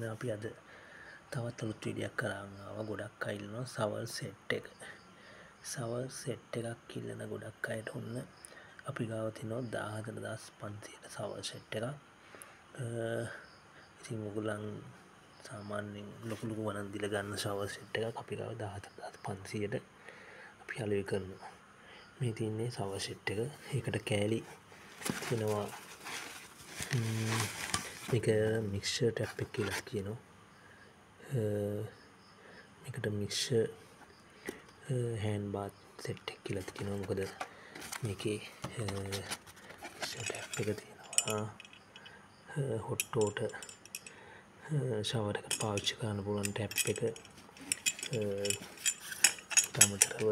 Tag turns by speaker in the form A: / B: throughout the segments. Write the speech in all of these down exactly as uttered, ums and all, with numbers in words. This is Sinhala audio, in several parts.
A: ඔන්න අපි අද තවත් අලුත් වීඩියෝ එකක් කරන් ආවා. ගොඩක් අය ඉල්ලනවා සවල් සෙට් එක. සවල් සෙට් එකක් ඉල්ලන ගොඩක් අයට ඔන්න අපි ගාව තිනවා දාහතර දහස් පන්සීයට සවල් සෙට් එකක්. ඉතින් ඔයගොල්ලන් සාමාන්‍යයෙන් ලොකු ලොකු වරන් දීලා ගන්න සවල් සෙට් එකක් අපි ගාව දාහතර දහස් පන්සීයට අපි අලෙවි කරනවා. මේ තියන්නේ සවල් සෙට් එක. ඒකට කෑලි වෙනවා මේක මික්සර් ටැප් එක කියලා කියනවා. මේකට මික්සර් හෑන්ඩ් බාත් සෙට් එක කියලා කියනවා. මොකද මේකේ මික්සර් ටැප් එක තියෙනවා. හොට් වෝටර් ෂවර් එකට පාවිච්චි කරන්න පුළුවන් ටැප් එක. තමතරව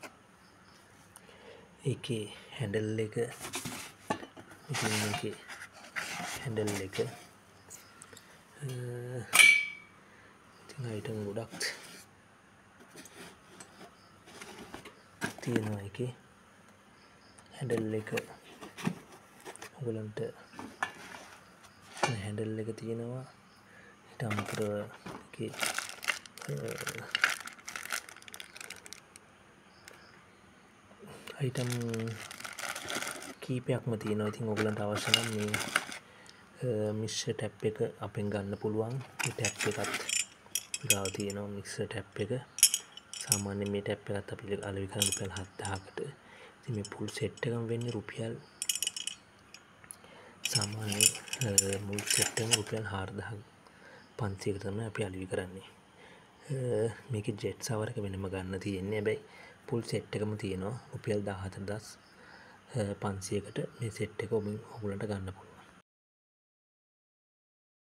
A: ඒකේ හැන්ඩල් එක ඉතින් මේකේ හැන්ඩල් එක ඉතින් අයිටම් ගොඩක් තියෙනවා. එකේ හැන්ඩල් එක ඔයගලන්ට හැන්ඩල් එක තියෙනවා. ඊට අමතරව ඒකේ අයිටම් කීපයක්ම තියෙනවා. ඉතින් ඔයගලන්ට අවශ්‍ය නම් මේ මික්සර් ටැප් එක අපෙන් ගන්න පුළුවන්. මේ ටැප් එකත් ගාව තියෙනවා මික්සර් ටැප් එක. සාමාන්‍යයෙන් මේ ටැප් එකත් අපි අලෙවි කරන රුපියල් හත්දාහකට. ඉතින් මේ ෆුල් සෙට් එකම වෙන්නේ රුපියල් සාමාන්‍යයෙන් මුල් සෙට් එකම රුපියල් හාරදාස් පන්සීයකට තමයි අපි අලෙවි කරන්නේ. මේකේ ජෙට් සවර් එක වෙනම ගන්න තියෙන්නේ. හැබැයි ෆුල් සෙට් එකම තියෙනවා රුපියල් දාහතර දහස් පන්සීයකට මේ සෙට් එක ඔබ ඔයගලන්ට ගන්න පුළුවන්.